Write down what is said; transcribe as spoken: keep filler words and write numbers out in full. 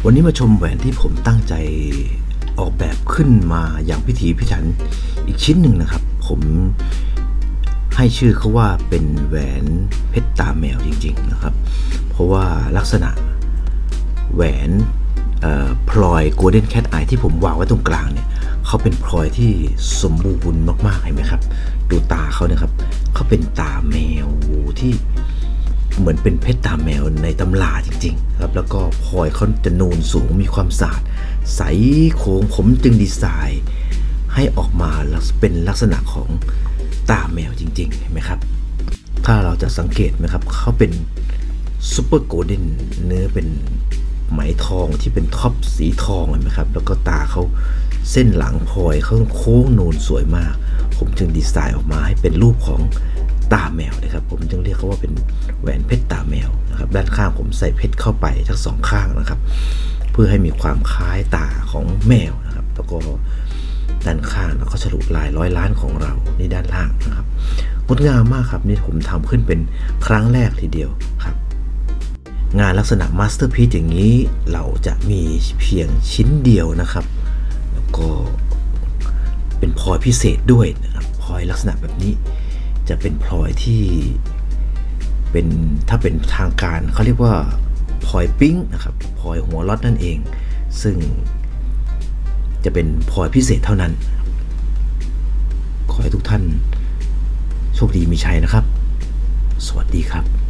วันนี้มาชมแหวนที่ผมตั้งใจออกแบบขึ้นมาอย่างพิถีพิถันอีกชิ้นหนึ่งนะครับผมให้ชื่อเขาว่าเป็นแหวนเพชรตาแมวจริงๆนะครับเพราะว่าลักษณะแหวนพลอย Golden Cat Eye ที่ผมวางไว้ตรงกลางเนี่ยเขาเป็นพลอยที่สมบูรณ์มากๆเห็นไหมครับดูตาเขาเนี่ยครับเขาเป็นตาแมวที่เหมือนเป็นเพชรตาแมวในตำราจริงๆครับแล้วก็พลอยเขาจะนูนสูงมีความสะอาดใสโค้งผมจึงดีไซน์ให้ออกมาเป็นลักษณะของตาแมวจริงๆเห็นไหมครับถ้าเราจะสังเกตไหมครับเขาเป็นซูเปอร์โกลเด้นเนื้อเป็นไหมทองที่เป็นท็อปสีทองเห็นไหมครับแล้วก็ตาเขาเส้นหลังพลอยเขาโค้งนูนสวยมากผมจึงดีไซน์ออกมาให้เป็นรูปของตาแมวนะครับผมจึงเรียกเขาว่าเป็นแหวนเพชรตาแมวนะครับด้านข้างผมใส่เพชรเข้าไปทั้งสองข้างนะครับเพื่อให้มีความคล้ายตาของแมวนะครับแล้วก็ด้านข้างแล้วก็ฉลุลายร้อยล้านของเรานี่ด้านล่างนะครับงดงามมากครับนี่ผมทำขึ้นเป็นครั้งแรกทีเดียวครับงานลักษณะมาสเตอร์พีซอย่างนี้เราจะมีเพียงชิ้นเดียวนะครับแล้วก็เป็นพลอยพิเศษด้วยนะครับพลอยลักษณะแบบนี้จะเป็นพลอยที่เป็นถ้าเป็นทางการเขาเรียกว่าพลอยปิ้งนะครับพลอยหัวล็อตนั่นเองซึ่งจะเป็นพลอยพิเศษเท่านั้นขอให้ทุกท่านโชคดีมีชัยนะครับสวัสดีครับ